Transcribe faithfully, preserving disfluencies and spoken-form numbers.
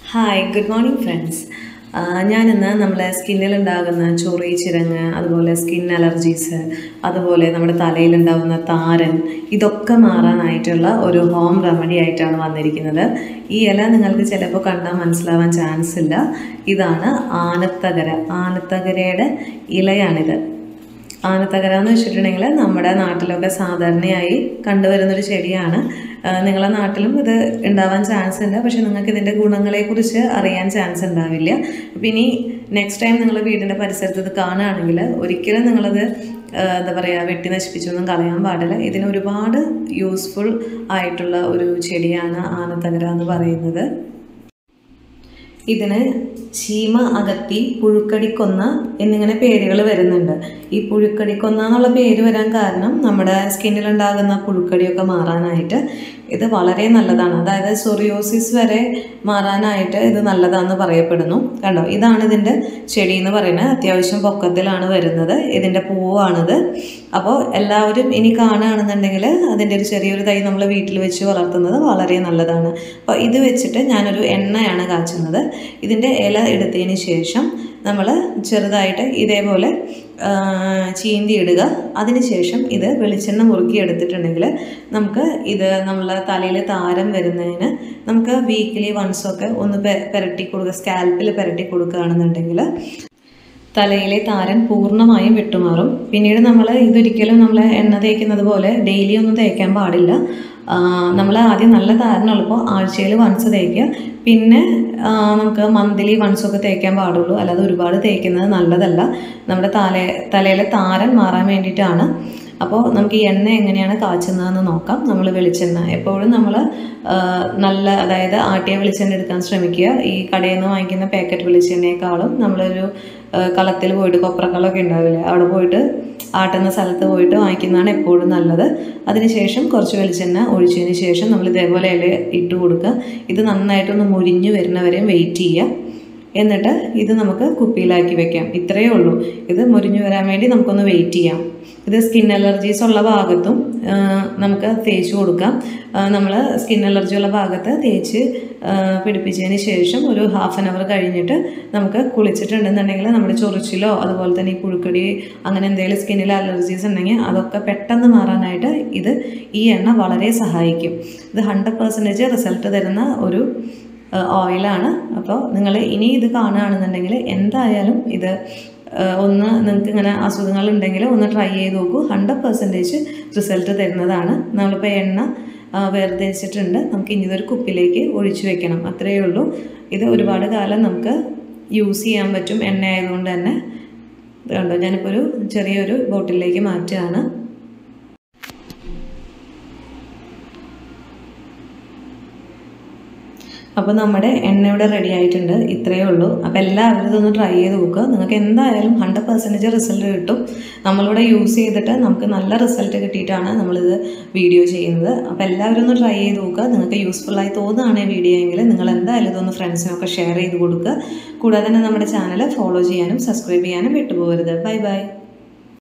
Hi good morning friends. ഞാനിന്ന് നമ്മളെ സ്കിന്നിലുണ്ടാകുന്ന ചൊറി ചിരങ്ങ്, അതുപോലെ സ്കിൻ അലർജീസ്, അതുപോലെ നമ്മുടെ തലയിലുണ്ടാകുന്ന താരൻ, ഇതൊക്കെ മാറാനായിട്ടുള്ള ഒരു ഹോം റെമഡി ആയിട്ടാണ് വന്നിരിക്കുന്നത്. ഈ ഇല നിങ്ങൾക്ക് ചിലപ്പോൾ കണ്ടാൽ മനസ്സിലാവാൻ ചാൻസ് ഇല്ല. ഇതാണ് ആനത്തകര. ആനത്തകരയുടെ ഇലയാണിത്. ആനത്തകര എന്ന് വെച്ചിട്ടുണ്ടെങ്കിൽ നമ്മുടെ നാട്ടിലൊക്കെ സാധാരണയായി കണ്ടുവരുന്നൊരു ചെടിയാണ്. നിങ്ങളുടെ നാട്ടിലും ഇത് ഉണ്ടാവാൻ ചാൻസ് ഉണ്ട്, പക്ഷെ നിങ്ങൾക്ക് ഇതിൻ്റെ ഗുണങ്ങളെക്കുറിച്ച് അറിയാൻ ചാൻസ് ഉണ്ടാവില്ല. അപ്പം ഇനി നെക്സ്റ്റ് ടൈം നിങ്ങൾ വീടിൻ്റെ പരിസരത്ത് ഇത് കാണുകയാണെങ്കിൽ ഒരിക്കലും നിങ്ങളത് എന്താ പറയുക വെട്ടി നശിപ്പിച്ചൊന്നും കളയാൻ പാടില്ല. ഇതിന് ഒരുപാട് യൂസ്ഫുൾ ആയിട്ടുള്ള ഒരു ചെടിയാണ് ആനത്തകര എന്ന് പറയുന്നത്. ഇതിന് ചീമ അകത്തി, പുഴുക്കടിക്കൊന്ന എന്നിങ്ങനെ പേരുകൾ വരുന്നുണ്ട്. ഈ പുഴുക്കടിക്കൊന്ന എന്നുള്ള പേര് വരാൻ കാരണം നമ്മുടെ സ്കിന്നിലുണ്ടാകുന്ന പുഴുക്കടിയൊക്കെ മാറാനായിട്ട് ഇത് വളരെ നല്ലതാണ്. അതായത് സോറിയോസിസ് വരെ മാറാനായിട്ട് ഇത് നല്ലതാണെന്ന് പറയപ്പെടുന്നു. കണ്ടോ, ഇതാണ് ഇതിൻ്റെ ചെടി എന്ന് പറയുന്നത്. അത്യാവശ്യം പൊക്കത്തിലാണ് വരുന്നത്. ഇതിൻ്റെ പൂവാണിത്. അപ്പോൾ എല്ലാവരും ഇനി കാണുകയാണെന്നുണ്ടെങ്കിൽ അതിൻ്റെ ഒരു ചെറിയൊരു തൈ നമ്മൾ വീട്ടിൽ വെച്ച് വളർത്തുന്നത് വളരെ നല്ലതാണ്. അപ്പോൾ ഇത് വെച്ചിട്ട് ഞാനൊരു എണ്ണയാണ് കാച്ചുന്നത്. ഇതിൻ്റെ ഇല എടുത്തതിന് ശേഷം നമ്മൾ ചെറുതായിട്ട് ഇതേപോലെ ചീന്തി ഇടുക. അതിനുശേഷം ഇത് വെളിച്ചെണ്ണ മുറുക്കി എടുത്തിട്ടുണ്ടെങ്കിൽ നമുക്ക് ഇത് നമ്മളെ തലയിൽ താരം വരുന്നതിന് നമുക്ക് വീക്കിലി വൺസൊക്കെ ഒന്ന് പുരട്ടി കൊടുക്കുക. സ്കാൽപ്പിൽ പുരട്ടി കൊടുക്കുകയാണെന്നുണ്ടെങ്കിൽ തലയിലെ താരൻ പൂർണ്ണമായും വിട്ടുമാറും. പിന്നീട് നമ്മൾ ഇതൊരിക്കലും നമ്മൾ എണ്ണ തേക്കുന്നത് പോലെ ഡെയിലി ഒന്നും തേക്കാൻ പാടില്ല. നമ്മൾ ആദ്യം നല്ല താരനുള്ളപ്പോൾ ആഴ്ചയിൽ വൺസ് തേക്കുക. പിന്നെ നമുക്ക് മന്ത്ലി വൺസൊക്കെ തേക്കാൻ പാടുള്ളൂ. അല്ലാതെ ഒരുപാട് തേക്കുന്നത് നല്ലതല്ല. നമ്മുടെ തല തലയിലെ താരൻ മാറാൻ വേണ്ടിയിട്ടാണ്. അപ്പോൾ നമുക്ക് ഈ എണ്ണ എങ്ങനെയാണ് കാച്ചുന്നതെന്ന് നോക്കാം. നമ്മൾ വെളിച്ചെണ്ണ എപ്പോഴും നമ്മൾ നല്ല, അതായത് ആട്ടിയ വെളിച്ചെണ്ണ എടുക്കാൻ ശ്രമിക്കുക. ഈ കടയിൽ നിന്ന് വാങ്ങിക്കുന്ന പാക്കറ്റ് വെളിച്ചെണ്ണയെക്കാളും നമ്മളൊരു കളത്തിൽ പോയിട്ട്, കൊപ്രക്കളമൊക്കെ ഉണ്ടാവില്ലേ, അവിടെ പോയിട്ട് ആട്ടുന്ന സ്ഥലത്ത് പോയിട്ട് വാങ്ങിക്കുന്നതാണ് എപ്പോഴും നല്ലത്. അതിനുശേഷം കുറച്ച് വെളിച്ചെണ്ണ ഒഴിച്ചതിന് ശേഷം നമ്മൾ ഇതേപോലെ ഇല ഇട്ട് കൊടുക്കുക. ഇത് നന്നായിട്ടൊന്ന് മുരിഞ്ഞ് വരുന്നവരെയും വെയിറ്റ് ചെയ്യുക. എന്നിട്ട് ഇത് നമുക്ക് കുപ്പിയിലാക്കി വെക്കാം. ഇത്രയേ ഉള്ളൂ. ഇത് മുരിഞ്ഞു വരാൻ വേണ്ടി നമുക്കൊന്ന് വെയിറ്റ് ചെയ്യാം. ഇത് സ്കിൻ അലർജീസ് ഉള്ള ഭാഗത്തും നമുക്ക് തേച്ച് കൊടുക്കാം. നമ്മൾ സ്കിൻ അലർജി ഉള്ള ഭാഗത്ത് തേച്ച് പിടിപ്പിച്ചതിന് ശേഷം ഒരു ഹാഫ് ആൻ അവർ കഴിഞ്ഞിട്ട് നമുക്ക് കുളിച്ചിട്ടുണ്ടെന്നുണ്ടെങ്കിൽ നമ്മുടെ ചൊറിച്ചിലോ അതുപോലെ തന്നെ ഈ പുഴുക്കടി അങ്ങനെ എന്തെങ്കിലും സ്കിന്നിൽ അലർജീസ് ഉണ്ടെങ്കിൽ അതൊക്കെ പെട്ടെന്ന് മാറാനായിട്ട് ഇത് ഈ എണ്ണ വളരെ സഹായിക്കും. ഇത് ഹൺഡ്രഡ് പെർസെൻറ്റേജ് റിസൾട്ട് തരുന്ന ഒരു ഓയിലാണ്. അപ്പോൾ നിങ്ങൾ ഇനി ഇത് കാണുകയാണെന്നുണ്ടെങ്കിൽ എന്തായാലും ഇത് ഒന്ന് നിങ്ങൾക്ക് ഇങ്ങനെ അസുഖങ്ങളുണ്ടെങ്കിൽ ഒന്ന് ട്രൈ ചെയ്ത് നോക്കൂ. ഹൺഡ്രഡ് പെർസെൻറ്റേജ് റിസൾട്ട് തരുന്നതാണ്. നമ്മളിപ്പോൾ എണ്ണ വേർതിരിച്ചിട്ടുണ്ട്. നമുക്ക് ഇനി ഇതൊരു കുപ്പിലേക്ക് ഒഴിച്ചു വെക്കണം. അത്രയേ ഉള്ളൂ. ഇത് ഒരുപാട് കാലം നമുക്ക് യൂസ് ചെയ്യാൻ പറ്റും. എണ്ണ ആയതുകൊണ്ട് തന്നെ. കണ്ടോ, ഞാനിപ്പോൾ ഒരു ചെറിയൊരു ബോട്ടിലേക്ക് മാറ്റുകയാണ്. അപ്പോൾ നമ്മുടെ എണ്ണ ഇവിടെ റെഡി ആയിട്ടുണ്ട്. ഇത്രയേ ഉള്ളൂ. അപ്പോൾ എല്ലാവരും ഇതൊന്ന് ട്രൈ ചെയ്ത് നോക്കുക. നിങ്ങൾക്ക് എന്തായാലും ഹൺഡ്രഡ് പെർസെൻറ്റേജ് റിസൾട്ട് കിട്ടും. നമ്മളിവിടെ യൂസ് ചെയ്തിട്ട് നമുക്ക് നല്ല റിസൾട്ട് കിട്ടിയിട്ടാണ് നമ്മളിത് വീഡിയോ ചെയ്യുന്നത്. അപ്പോൾ എല്ലാവരും ഒന്ന് ട്രൈ ചെയ്ത് നോക്കുക. നിങ്ങൾക്ക് യൂസ്ഫുള്ളായി തോന്നുകയാണ് വീഡിയോ എങ്കിൽ നിങ്ങൾ എന്തായാലും ഇതൊന്ന് ഫ്രണ്ട്സിനൊക്കെ ഷെയർ ചെയ്ത് കൊടുക്കുക. കൂടാതെ തന്നെ നമ്മുടെ ചാനൽ ഫോളോ ചെയ്യാനും സബ്സ്ക്രൈബ് ചെയ്യാനും വിട്ടുപോകരുത്. Bye bye.